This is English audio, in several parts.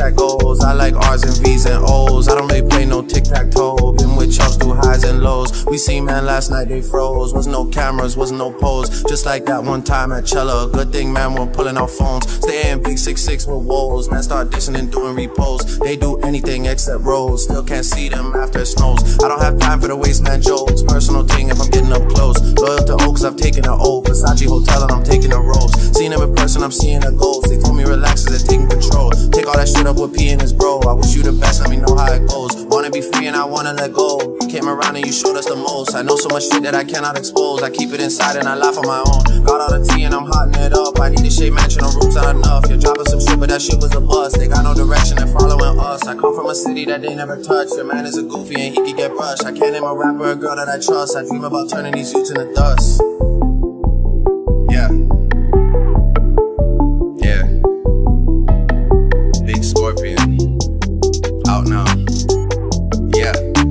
chit-chat goes. I like R's and V's and O's. I don't really play no tic-tac-toe. Been with chumps through highs and lows. We seen man last night, they froze. Wasn't no cameras, wasn't no pose. Just like that one time at Cella. Good thing man we're pulling out phones. Stay in big 6'6" with woes. Man start dissing and doing reposts. They do anything except rolls. Still can't see them after it snows. I don't have time for the waste man jokes. Personal thing if I'm getting up close. Loyal to Oaks, I've taken an oath. Versace hotel and I'm taking a rose. Seen him in person, I'm seeing a ghost. They told me relax as they're taking control. Take all that shit up with P and his bro. I wish you the best, let me know how it goes. Wanna be free and I wanna let go. You came around and you showed us the most. I know so much shit that I cannot expose. I keep it inside and I laugh on my own. Got all the tea and I'm hotting it up. I need a shade mansion, no rooms not enough. You're dropping some shit but that shit was a bust. They got no direction, they're following us. I come from a city that they never touch. Your man is a goofy and he can get brushed. I can't name a rapper or a girl that I trust. I dream about turning these youths into dust. Yeah. Yeah. Big Scorpion. Out now. Yeah.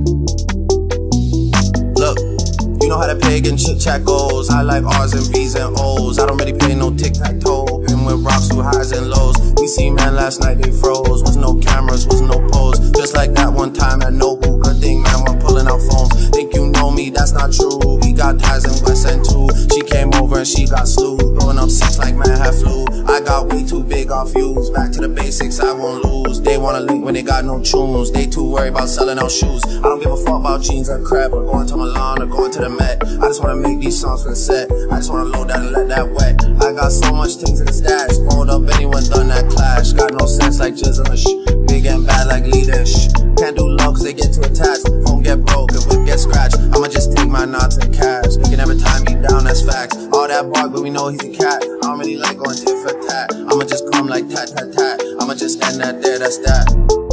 Look, you know how the pagan chit-chat goes. I like R's and V's and O's. I don't really play no tic-tac-toe. Been with rocks through highs and lows. We seen man last night, they froze. Was no cameras, was no pose. Just like that one time at Nobu. Good thing man, we're pulling out phones. Think you know me, that's not true. We got ties in West End too. She came over and she got slew. Throwing up 6 like man had flu. I got way too big off views. Back to the basics, I won't lose. They wanna link when they got no tunes. They too worried about selling out shoes. I don't give a fuck about jeans or crap, or going to Milan or going to the Met. I just wanna make these songs for the set. I just wanna load that and let that wet. I got so much things in the stash. Rolled up anyone done that clash. Got no sense like Jizzlish. Big and bad like Leadish. Can't do love cause they get too attached. Phone get broke and whip get scratched. I'ma just take my knots and cash. They can never tie me down, that's facts. All that bark but we know he's a cat. I don't really like going tit for tat. I'ma just come like tat tat tat. I'ma just end that there, that's that.